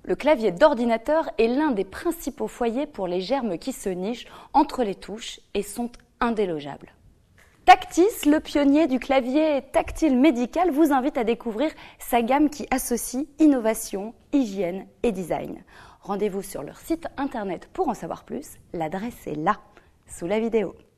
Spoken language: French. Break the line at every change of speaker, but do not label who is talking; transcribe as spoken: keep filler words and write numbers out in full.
Le clavier d'ordinateur est l'un des principaux foyers pour les germes qui se nichent entre les touches et sont indélogeables. Tactis, le pionnier du clavier tactile médical, vous invite à découvrir sa gamme qui associe innovation, hygiène et design. Rendez-vous sur leur site internet pour en savoir plus. L'adresse est là, sous la vidéo.